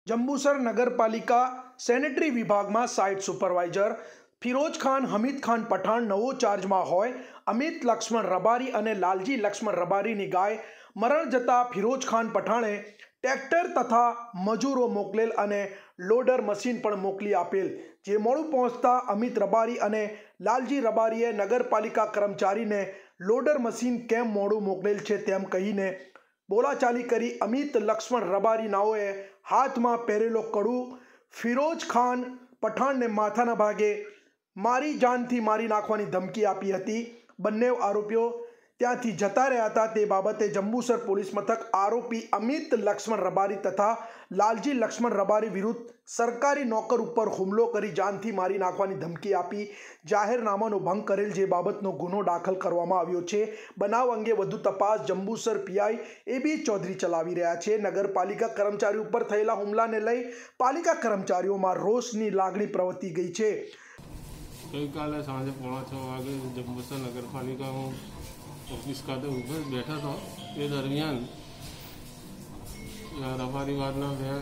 जंबूसर नगरपालिका સેનેટરી વિભાગમાં site supervisor Firoz Khan Hamid Khan Pathan નવો ચાર્જમાં હોય અમિત લક્ષ્મણ રબારી અને લાલજી લક્ષ્મણ રબારીની ગાય મરણ જતા ફિરોજ ખાન પઠાણે ટ્રેક્ટર તથા મજૂરો મોકલેલ અને લોડર મશીન પણ મોકલી આપેલ, જે મોડું પહોંચતા અમિત રબારી અને લાલજી રબારીએ નગરપાલિકા કર્મચારીને લોડર મશીન કેમ મોડું મોકલેલ છે તેમ કહીને બોલાચાલી કરી અમિત લક્ષ્મણ રબારી નાઓએ હાથમાં પહેરેલો કડું ફિરોજ ખાન પઠાણને માથાના ભાગે મારી જાનથી મારી નાખવાની ધમકી આપી હતી। બંને આરોપીઓ ત્યાંથી જતા રહ્યા હતા। તે બાબતે જંબુસર પોલીસ મથક આરોપી અમિત લક્ષ્મણ રબારી તથા લાલજી લક્ષ્મણ રબારી વિરુદ્ધ સરકારી નોકર ઉપર હુમલો કરી જાનથી મારી નાખવાની ધમકી આપી જાહેરનામાનો ભંગ કરેલ, જે બાબતનો ગુનો દાખલ કરવામાં આવ્યો છે। બનાવ અંગે વધુ તપાસ જંબુસર પીઆઈ એબી ચૌધરી ચલાવી રહ્યા છે। નગરપાલિકા કર્મચારી ઉપર થયેલા હુમલાને લઈ પાલિકા કર્મચારીઓમાં રોષની લાગણી પ્રવર્તી ગઈ છે। ગઈકાલે સાંજે 5:30 વાગે જંબુસર નગરપાલિકામાં ઓફિસ ખાતે ઊભો બેઠા હતો। તે દરમિયાન રબારીવાદના બે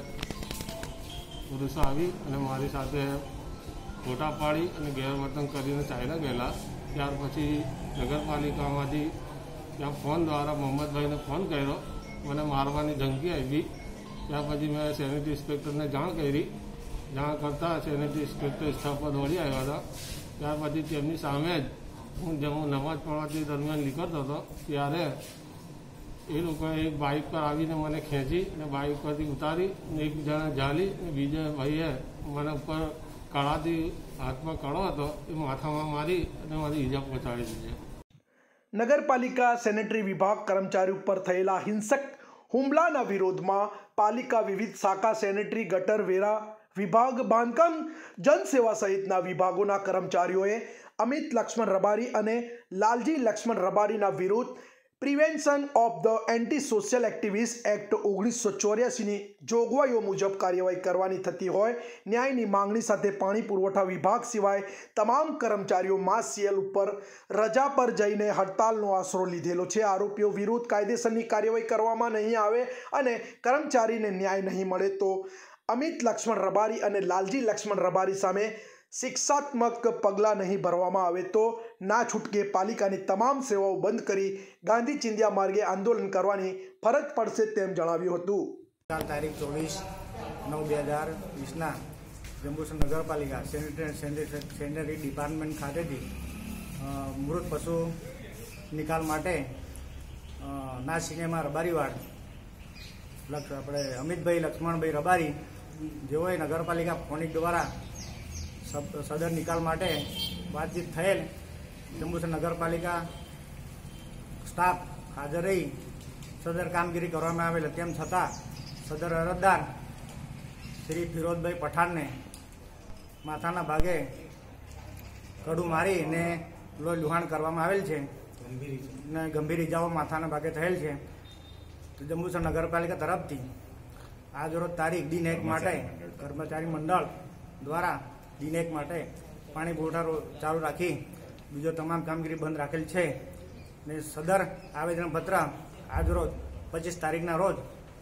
પુરુષો આવી અને મારી સાથે ફોટા પાડી અને ગેરવર્તન કરીને ચાલ્યા ગયેલા। ત્યાર પછી નગરપાલિકામાંથી ત્યાં ફોન દ્વારા મોહમ્મદભાઈને ફોન કર્યો, મને મારવાની ધમકી આવી। ત્યાર પછી મેં સેનેટરી ઇન્સ્પેક્ટરને જાણ કરી। જાણ કરતાં સેનેટરી ઇન્સ્પેક્ટર સ્થળ પર દોડી આવ્યા હતા। ત્યાર પછી તેમની સામે જ હું નમાજ પઢવાથી દરમિયાન નીકળતો હતો ત્યારે એ લોકોએ એક બાઇક પર આવીને મને ખેંચી અને બાઇક પરથી ઉતારી અને એક જણા ઝાલી અને બીજા ભાઈએ મને ઉપર કળાથી હાથમાં કળો હતો એ માથામાં મારી અને મારી ઈજા પહોંચાડી દીધી। નગરપાલિકા સેનેટરી વિભાગ કર્મચારી ઉપર થયેલા હિંસક હુમલાના વિરોધમાં પાલિકા વિવિધ શાખા સેનેટરી ગટર વેરા વિભાગ બાંધકામ જનસેવા સહિતના વિભાગોના કર્મચારીઓએ અમિત લક્ષ્મણ રબારી અને લાલજી લક્ષ્મણ રબારીના વિરુદ્ધ prevention of the anti social activist act 1984ની જોગવાઈઓ મુજબ કાર્યવાહી કરવાની થતી હોય ન્યાયની માંગણી સાથે પાણી પુરવઠા વિભાગ સિવાય તમામ કર્મચારીઓ માસ સીએલ ઉપર રજા પર જઈને હડતાલનો આશરો લીધેલો છે। આરોપીઓ વિરુદ્ધ કાયદેસરની કાર્યવાહી કરવામાં નહીં આવે અને કર્મચારીને ન્યાય નહીં મળે તો અમિત લક્ષ્મણ રબારી અને લાલજી લક્ષ્મણ રબારી સામે શિક્ષાત્મક પગલાં નહીં ભરવામાં આવે તો ના છૂટકે પાલિકાની તમામ સેવાઓ બંધ કરી ગાંધી ચિંધ્યા માર્ગે આંદોલન કરવાની ફરજ પડશે તેમ જણાવ્યું હતું। તારીખ 24/9/2020ના જંબુસર નગરપાલિકા સેનેટરી ડિપાર્ટમેન્ટ ખાતેથી મૃત પશુ નિકાલ માટે ના સિનેમા રબારીવાડ આપણે અમિતભાઈ લક્ષ્મણભાઈ રબારી જેઓએ નગરપાલિકા ફોનિક દ્વારા સદર નિકાલ માટે વાતચીત થયેલ। જંબુસર નગરપાલિકા સ્ટાફ હાજર રહી સદર કામગીરી કરવામાં આવેલ, તેમ છતાં સદર અરજદાર શ્રી ફિરોજભાઈ પઠાણને માથાના ભાગે કડું મારીને લોહી લુહાણ કરવામાં આવેલ છે અને ગંભીર ઇજાઓ માથાના ભાગે થયેલ છે। તો જંબુસર નગરપાલિકા તરફથી આજરોજ તારીખ દિન 1 માટે કર્મચારી મંડળ દ્વારા દિન 1 માટે પાણી પુરવઠા ચાલુ રાખી બીજો તમામ કામગીરી બંધ રાખેલ છે ને સદર આવેદનપત્ર આજરોજ 25 તારીખના રોજ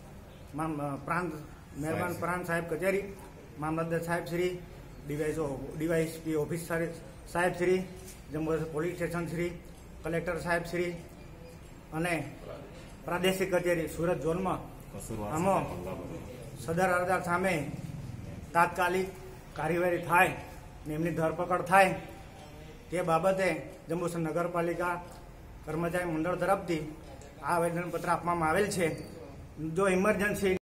મહેરબાન પ્રાંત સાહેબ કચેરી, મામલતદાર સાહેબ શ્રી, ડીવાયએસપી ઓફિસ સાહેબ Shri, Jambusar police station Shri, collector સાહેબ શ્રી અને પ્રાદેશિક કચેરી સુરત ઝોનમાં આમાં સદર અરજદાર સામે તાત્કાલિક કાર્યવાહી થાય ને એમની ધરપકડ થાય તે બાબતે જંબુસર નગરપાલિકા કર્મચારી મંડળ તરફથી આ આવેદનપત્ર આપવામાં આવેલ છે। જો ઇમરજન્સી